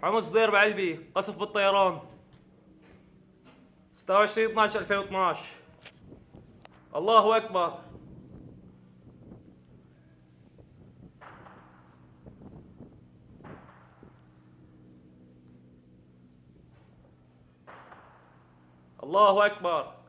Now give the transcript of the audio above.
عمو صدير بعلبي، قصف بالطيران. 26/12/2012. الله أكبر. الله أكبر.